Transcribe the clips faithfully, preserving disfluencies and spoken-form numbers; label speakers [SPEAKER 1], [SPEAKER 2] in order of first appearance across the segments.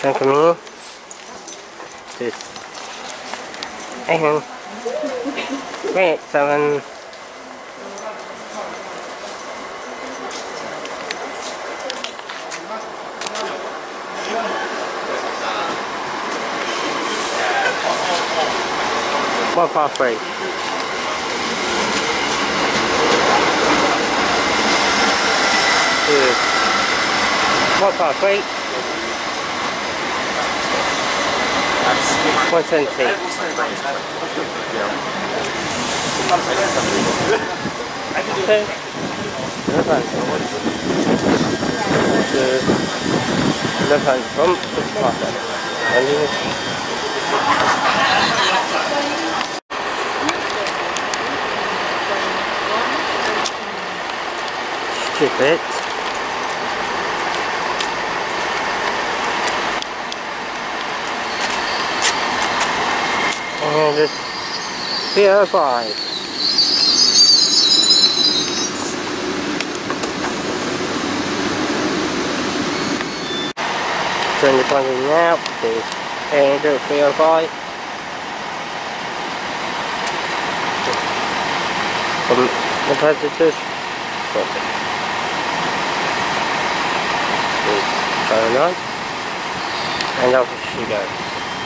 [SPEAKER 1] Then come here. Just hang on. Eight, seven. One past three. Two. One past three. One twenty. Two. Eleven. Two. Eleven. From the market. Stupid. And it's P O five. Turn the plug in now, please. And do P O five. From the positives. Turn on, and off she goes.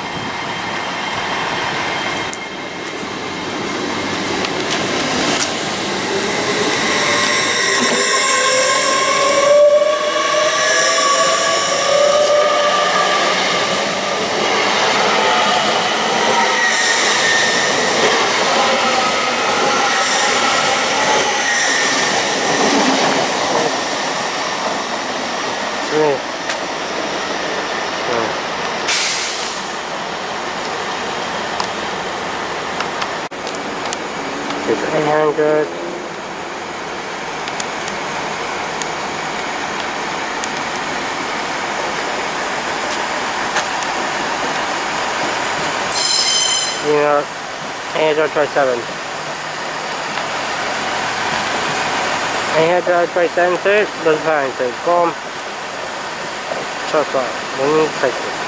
[SPEAKER 1] eight hundred. You know, eight hundred twenty-seven. eight hundred twenty-seven to the pound to come. Trust what? We need to take it.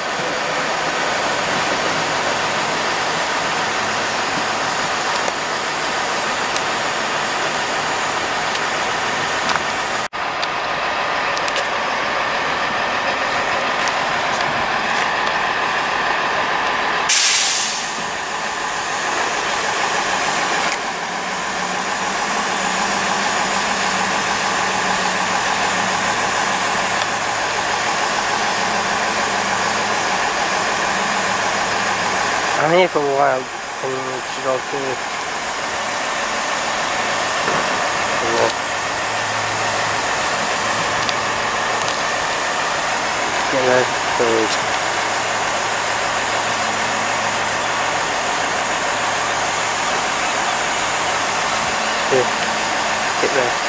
[SPEAKER 1] I'm here for a while, and you should all do it. Get that food. Here, get there.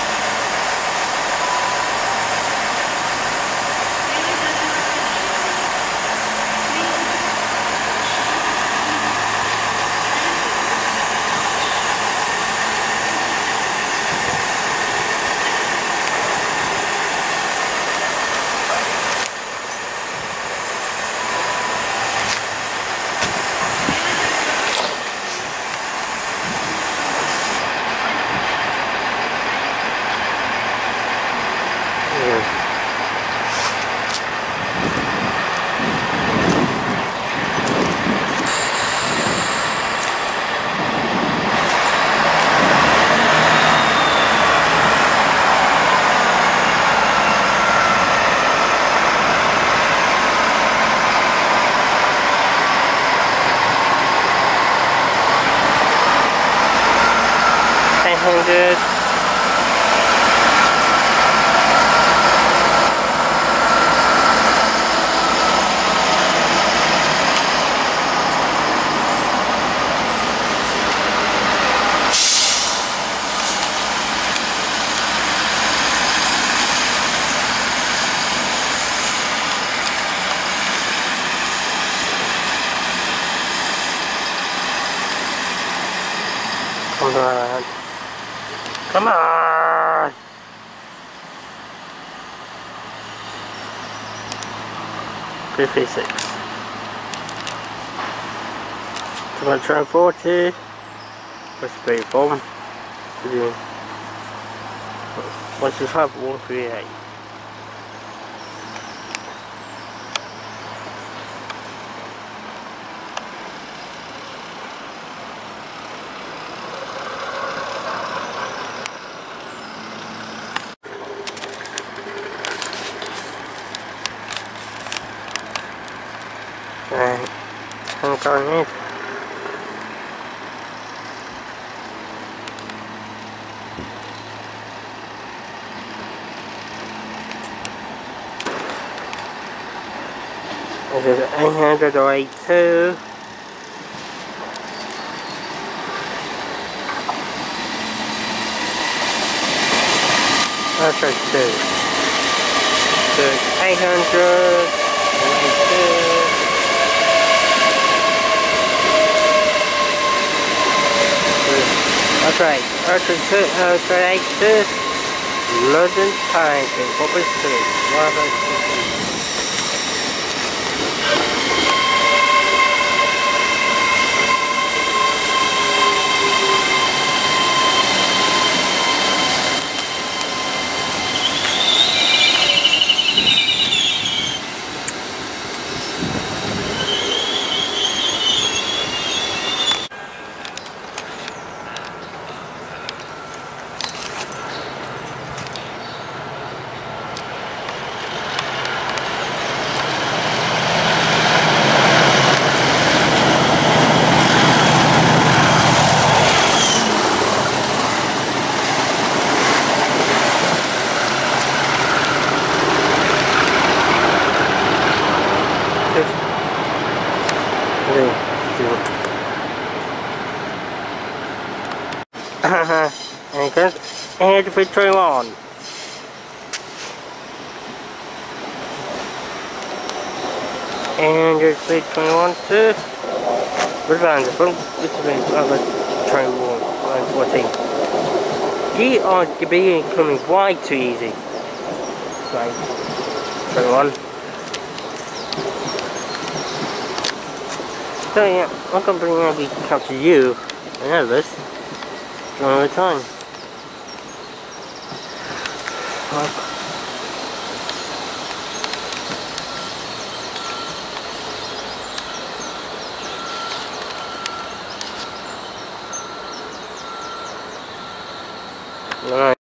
[SPEAKER 1] Good. Come on. Come on! fifty-six. To my train forty, let's be from one sixty-five, one thirty-eight. Right, I'm going in. This is eight hundred eighty-two. That's right, two. So eight hundred eighty-two. That's right, Ultra eighty-two. London Timetable, Postcode, one and it goes and the three on. And there's three twenty-one too. We're around the front between other twenty-one and fourteen. They are becoming way too easy. Like twenty-one. So yeah, I'm gonna bring out the capture you and others another time. Alright.